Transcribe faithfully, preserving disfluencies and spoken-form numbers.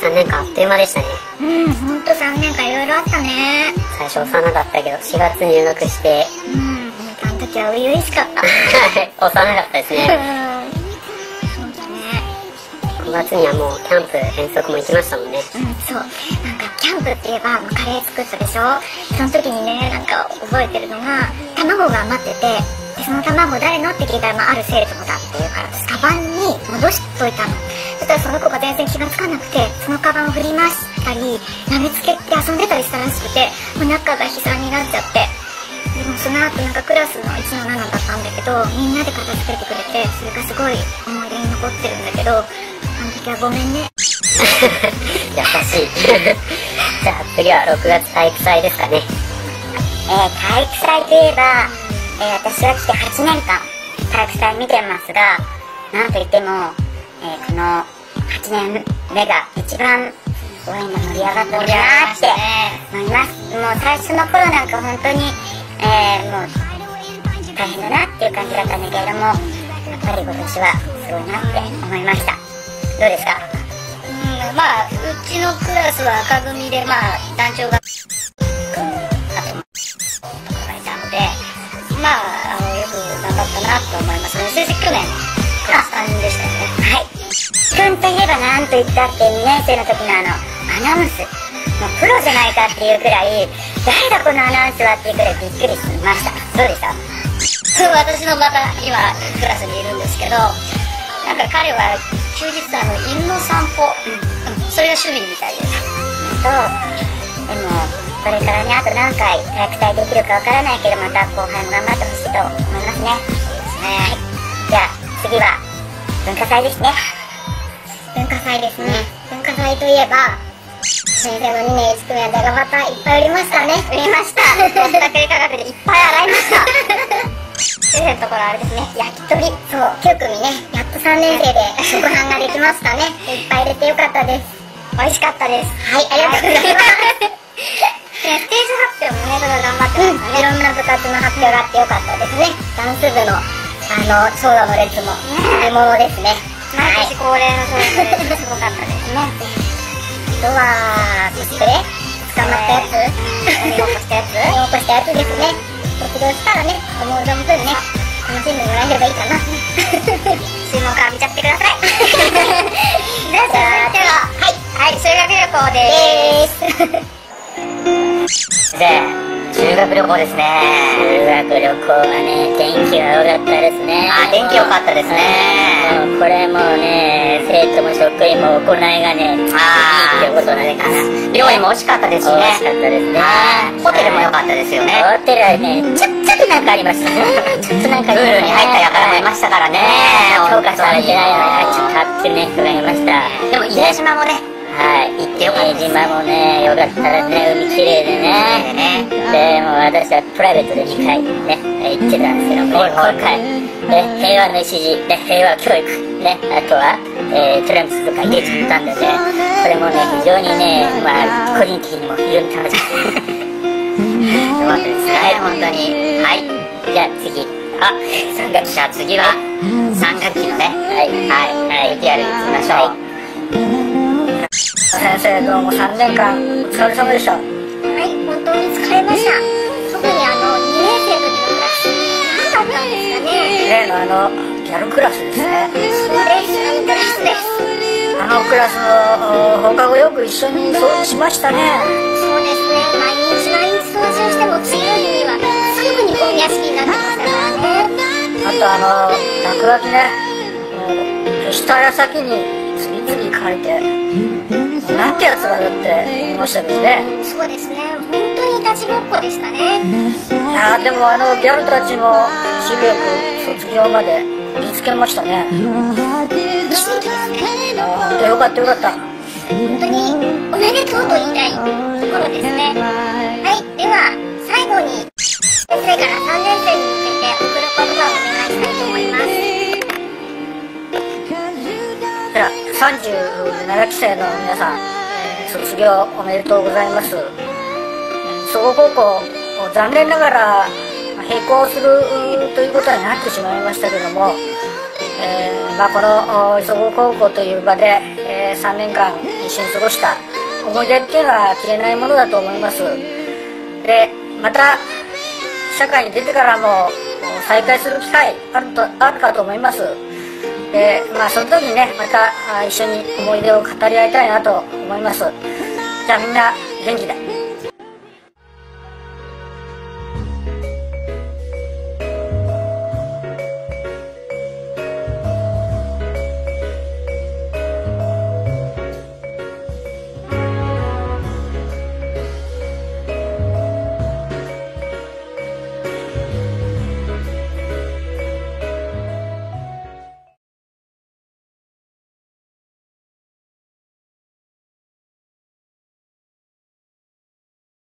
さんねんかんあっという間でしたね。 うん、ほんとさんねんかんいろいろあったね。 最初幼かったけどしがつ入学して、 うん、あの時は初々しかった。 幼かったですね。 そうだね。 ごがつにはもうキャンプ遠足も行きましたもんね。 うん、そう。なんかキャンプって言えばカレー作ったでしょ。その時にね、なんか覚えてるのが卵が余ってて、でその卵誰のって聞いたら、まあ、ある生徒だっていうから私カバンに戻しといたの。そしたらその子が全然気がつかなくて、そのカバンを振り回したり投げつけて遊んでたりしたらしくて、もう仲が悲惨になっちゃって、でもその後なんかクラスのいちのななだったんだけど、みんなで片付けてくれて、それがすごい思い出に残ってるんだけど、あの時はごめんね。 優しい。じゃあ次はろくがつ体育祭ですかね。 えー、体育祭といえば、えー、私は来てはちねんかん体育祭見てますが、なんといっても、えー、このはちねんめが一番応援が盛り上がったんだなって思います。もう最初の頃なんか本当に、えー、もう大変だなっていう感じだったんだけれども、やっぱり今年はすごいなって思いました。どうですか？ うん、まあうちのクラスは赤組で、まあ団長があとがいたので、まあ、あのよく頑張ったなと思いますね。成績去年クラスさんでしたよね。 はい。君といえばなんと言ったってにねん生の時のあのアナウンス、もうプロじゃないかっていうくらい、誰だこのアナウンスはっていうくらいびっくりしました。どうでした？ 私のまた今クラスにいるんですけど、なんか彼は休日あの犬の散歩、うん、それが趣味みたいです。 そう。でもこれからね、あと何回体育祭できるかわからないけど、また後輩も頑張ってほしいと思いますね。 そうですね。 はい。じゃあ次は文化祭ですね。文化祭ですね。文化祭といえば先生のにねんいち組はじゃがバタいっぱい売りましたね。 売りました。ぼったくり価格でいっぱい洗いました。先生のところあれですね、焼き鳥。 そう、きゅう組ね、やっとさんねん生で食飯ができましたね。いっぱい入れてよかったです。 美味しかったです。 はい、ありがとうございます。 ね、ステージ発表もね、それ頑張ってましたね。 いろんな部活の発表があってよかったですね。ダンス部のあの長蛇の列も見ものですね。 毎年恒例のそういうのすごかったですね。 あとはコスプレ捕まったやつ、 鬼ごっこしたやつ、 鬼ごっこしたやつですね。卒業したらね、思う存分ね、楽しんでもらえればいいかな。 水門から見ちゃってください。じゃあ続いては、はい、はい、修学旅行でーす。 で、修学旅行ですね。修学旅行はね、天気が良かったですね。あ、天気良かったですね。もうこれもうね、生徒も職員も行いがね、あいいってことなのかな。料理も美味しかったですしね。美味しかったですね。ホテルも良かったですよね。ホテルはね、ちょちょっとなんかありましたね。ちょっとなんかプールに入った輩もいましたからね。評価されてないのに入っちゃったっていうね、人がいました。でも伊江島もね、はい、行ってよかったです。伊江島もね、よかったですね。海きれいでね。でも私はプライベートでにかいね、行ってたんですけど、今回、ね、平和の礎、ね、平和教育、ね、あとは、えー、トランプスとか入れちゃったんでね、これもね、非常にね、まあ、個人的にも非常に楽しかった。よかったですね、本当に。はい、じゃあ次。あ、さん学期。じゃあ次は、さん学期のね、はい、はい、はい、ブイティーアール 行きましょう。 先生どうもさんねんかんお疲れ様でした。 はい、本当に疲れました。特にあのにねん生の時のクラス、何だったんですかね。 例のあのギャルクラスですね。 そうです、あのクラスです。 あのクラスの放課後よく一緒に掃除しましたね。 そうですね、毎日毎日掃除をしても次の日にはすぐにゴミ屋敷になってましたからね。 あとあの落書きね、消した矢先に次々書いて、なんてやつらだって思いましたけどね。 そうですね、本当にいたちごっこでしたね。 いやでもあのギャルたちもしげく卒業まで見つけましたね。 奇跡ですね。 本当よかったよかった。 本当におめでとうと言いたいところですね。はい、では最後に先生からさんねん生に向けて送る言葉をお願いしたいと思います。 ではさんじゅうななき生の皆さん、えー、卒業おめでとうございます。総合高校残念ながら並行するということになってしまいましたけども、えーまあ、この総合高校という場で、えー、さんねんかん一緒に過ごした思い出っていうのは消えないものだと思います。でまた社会に出てからも再会する機会あるとあるかと思います。でまあその時にねまた一緒に思い出を語り合いたいなと思います。じゃあみんな元気で。